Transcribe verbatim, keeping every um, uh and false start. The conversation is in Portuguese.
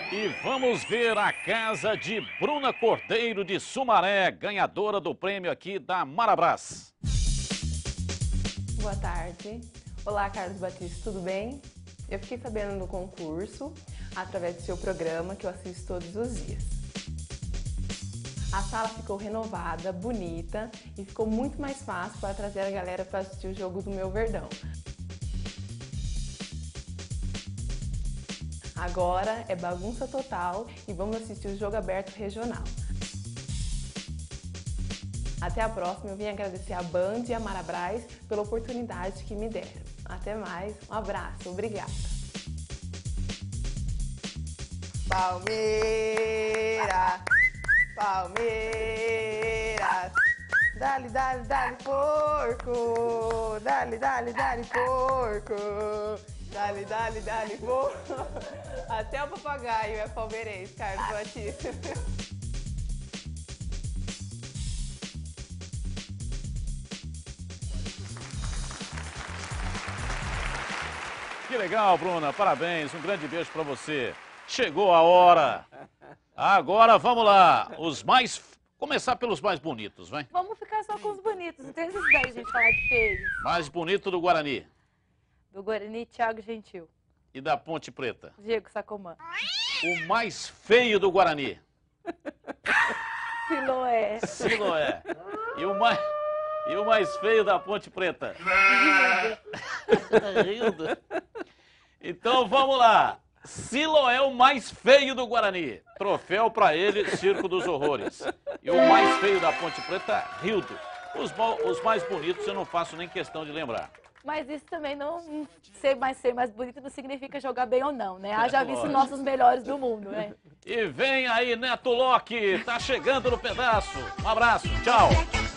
E vamos ver a casa de Bruna Cordeiro de Sumaré, ganhadora do prêmio aqui da Marabras. Boa tarde. Olá, Carlos Batista, tudo bem? Eu fiquei sabendo do concurso através do seu programa que eu assisto todos os dias. A sala ficou renovada, bonita e ficou muito mais fácil para trazer a galera para assistir o jogo do meu Verdão. Agora é bagunça total e vamos assistir o jogo aberto regional. Até a próxima, eu vim agradecer a Band e a Marabras pela oportunidade que me deram. Até mais, um abraço, obrigada. Palmeiras, Palmeiras, dale, dale, dale, porco, dale, dale, dale, porco, dale, dale, dale, porco. Até o papagaio é palmeirense, Carlos Batista. Que legal, Bruna, parabéns, um grande beijo pra você. Chegou a hora. Agora vamos lá, os mais... Começar pelos mais bonitos, vai. Vamos ficar só com os bonitos, não tem necessidade de a gente falar de feios. Mais bonito do Guarani. Do Guarani, Thiago Gentil. E da Ponte Preta. Diego Sacomã. O mais feio do Guarani. Siloé. Siloé. E o mais, e o mais feio da Ponte Preta. Rindo. Então vamos lá. Siloé é o mais feio do Guarani. Troféu pra ele, Circo dos Horrores. E o mais feio da Ponte Preta, Rildo. Os, os mais bonitos eu não faço nem questão de lembrar. Mas isso também não ser mais ser mais bonito não significa jogar bem ou não, né? Haja visto nossos melhores do mundo, né? E vem aí, Neto Locke, tá chegando no pedaço. Um abraço, tchau.